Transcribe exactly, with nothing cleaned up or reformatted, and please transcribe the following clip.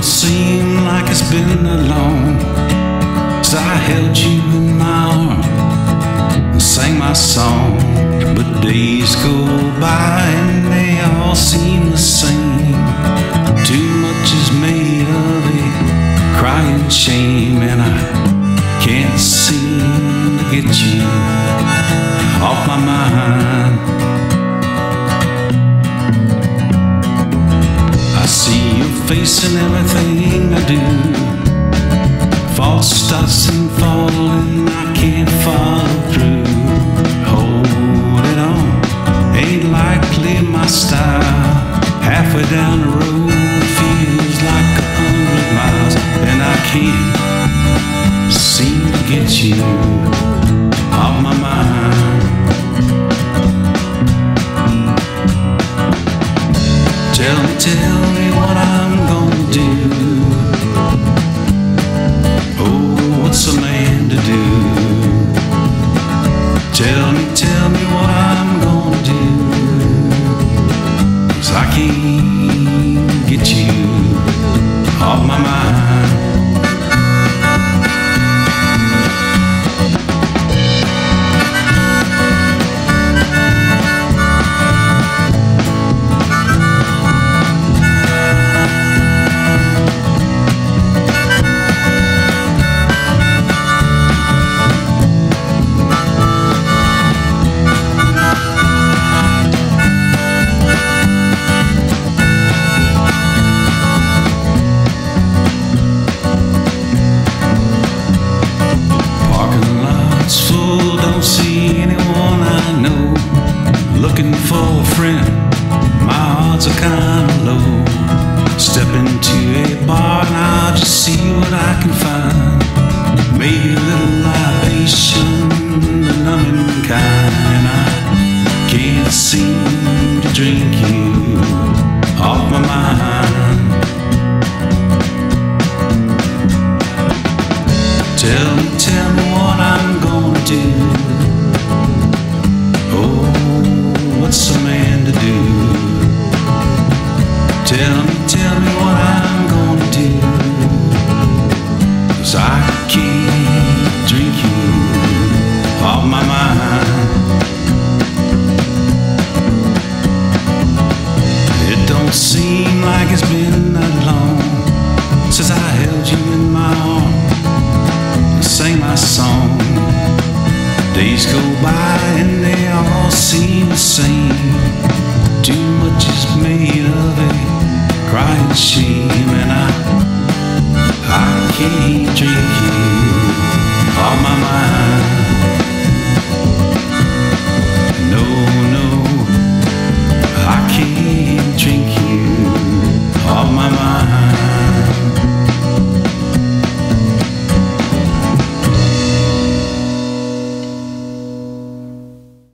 don't seem like it's been that long since I held you in my arms and sang my song. But days go by and they all seem the same. Too much is made of a crying shame, and I can't seem to get you off my mind. I see your face in everything I do. False starts and falling, I can't follow through. Hold it on, ain't likely my style. Halfway down the road feels like a hundred miles, and I can't seem to get you off my mind. Tell me, tell me what I'm gonna do. Oh, what's a man to do? Tell me, tell me what I'm gonna do, 'cause I can't get you off my mind. Looking for a friend, my odds are kinda low. Step into a bar and I'll just see what I can find. Maybe a little libation, the numbing kind, and I can't seem to drink you off my mind. Tell me, tell me what I'm gonna do. Oh, what's a man to do? Tell me, tell me what I'm gonna do, 'cause I can't drink you off my mind. It don't seem like it's been that long since I held you in my arms and sang my song. Days go by and they all seem the same. Too much is made of a crying shame, and I, I can't drink you off my